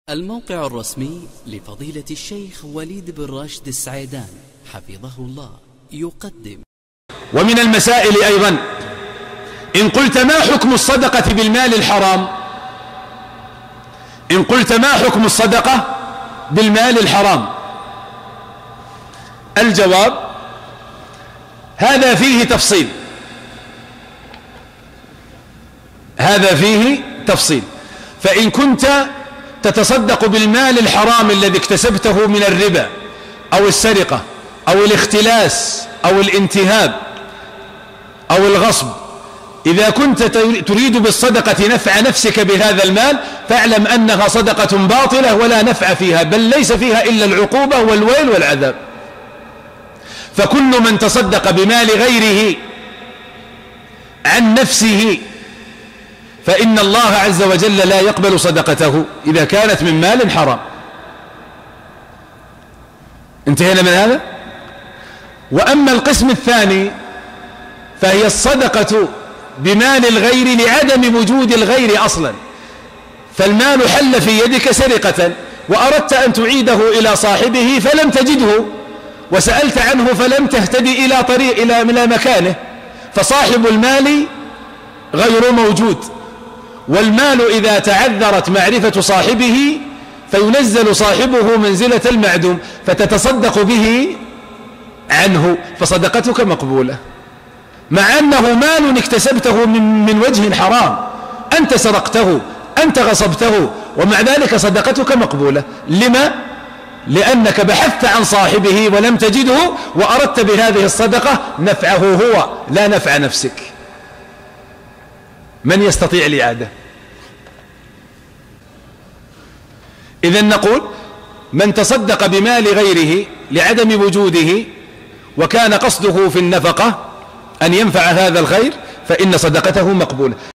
الموقع الرسمي لفضيلة الشيخ وليد بن راشد السعيدان حفظه الله يقدم. ومن المسائل أيضا إن قلت ما حكم الصدقة بالمال الحرام؟ إن قلت ما حكم الصدقة بالمال الحرام؟ الجواب هذا فيه تفصيل، هذا فيه تفصيل. فإن كنت تتصدق بالمال الحرام الذي اكتسبته من الربا أو السرقة أو الاختلاس أو الانتهاب أو الغصب، إذا كنت تريد بالصدقة نفع نفسك بهذا المال فاعلم أنها صدقة باطلة ولا نفع فيها، بل ليس فيها إلا العقوبة والويل والعذاب. فكل من تصدق بمال غيره عن نفسه فإن الله عز وجل لا يقبل صدقته إذا كانت من مال حرام. انتهينا من هذا. وأما القسم الثاني فهي الصدقة بمال الغير لعدم وجود الغير أصلا، فالمال حل في يدك سرقة وأردت أن تعيده إلى صاحبه فلم تجده، وسألت عنه فلم تهتدي إلى مكانه، فصاحب المال غير موجود. والمال إذا تعذرت معرفة صاحبه فينزل صاحبه منزلة المعدوم فتتصدق به عنه، فصدقتك مقبولة، مع أنه مال اكتسبته من وجه حرام، أنت سرقته، أنت غصبته، ومع ذلك صدقتك مقبولة. لما؟ لأنك بحثت عن صاحبه ولم تجده وأردت بهذه الصدقة نفعه هو لا نفع نفسك. من يستطيع الإعادة؟ إذن نقول من تصدق بمال غيره لعدم وجوده وكان قصده في النفقة أن ينفع هذا الخير فإن صدقته مقبولة.